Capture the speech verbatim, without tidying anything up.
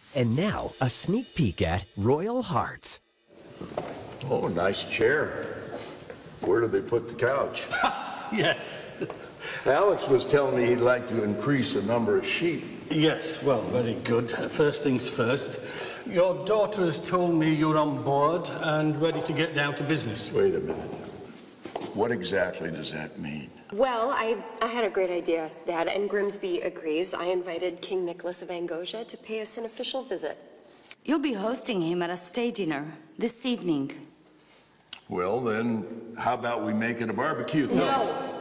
And now, a sneak peek at Royal Hearts. Oh, nice chair. Where did they put the couch? Yes. Alex was telling me he'd like to increase the number of sheep. Yes, well, very good. First things first. Your daughter has told me you're on board and ready to get down to business. Wait a minute. What exactly does that mean? Well, I, I had a great idea, Dad, and Grimsby agrees. I invited King Nicholas of Angosia to pay us an official visit. You'll be hosting him at a state dinner this evening. Well, then, how about we make it a barbecue thing? No.